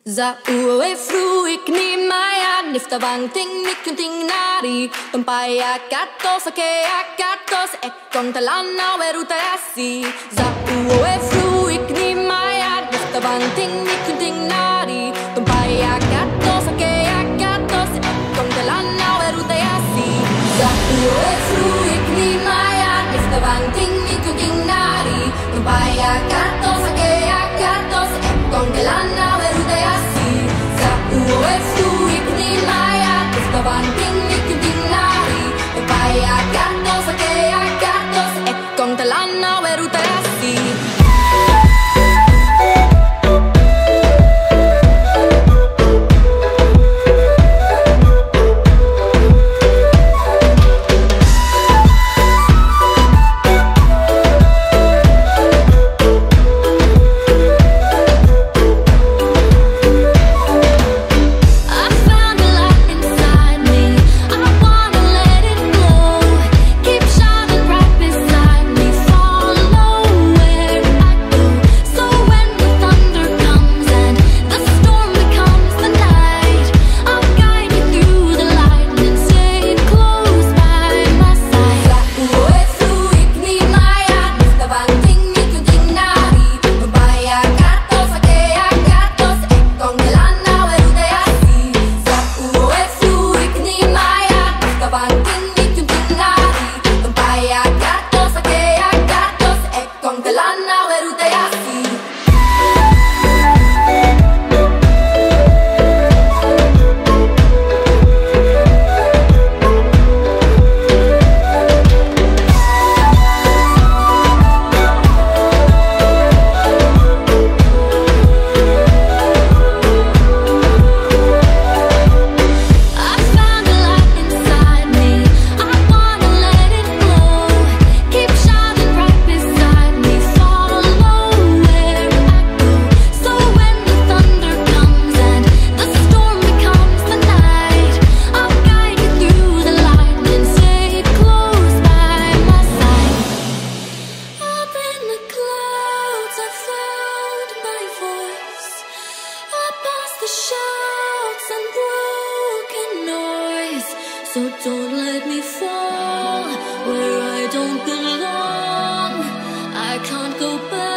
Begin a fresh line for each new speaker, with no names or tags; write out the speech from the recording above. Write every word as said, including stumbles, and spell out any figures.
Za ue fruik ni maya nifta bang ting nikunting nari Tumpaya katos ake akatos ekon talana weruta yasi Za ue fruik ni maya nifta bang ting nikunting nari Tumpaya katos ake akatos ekon talana weruta yasi Za ue fruik ni maya nifta bang ting nikunting nari Tumpaya katos ake akatos ekon talana weruta yasi Za ue fruik ni maya nifta bang ting nikunting nari Tumpaya katos ake akatos ekon talana weruta yasi So don't let me fall where I don't belong. I can't go back.